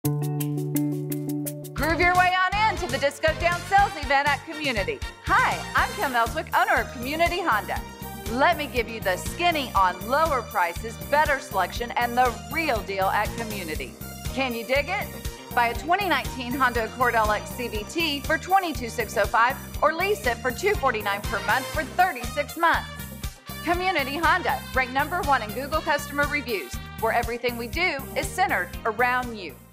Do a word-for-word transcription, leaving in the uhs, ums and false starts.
Groove your way on in to the Disco Down sales event at Community. Hi, I'm Kim Elswick, owner of Community Honda. Let me give you the skinny on lower prices, better selection, and the real deal at Community. Can you dig it? Buy a twenty nineteen Honda Accord L X C V T for twenty-two thousand six hundred five dollars or lease it for two hundred forty-nine dollars per month for thirty-six months. Community Honda, ranked number one in Google customer reviews, where everything we do is centered around you.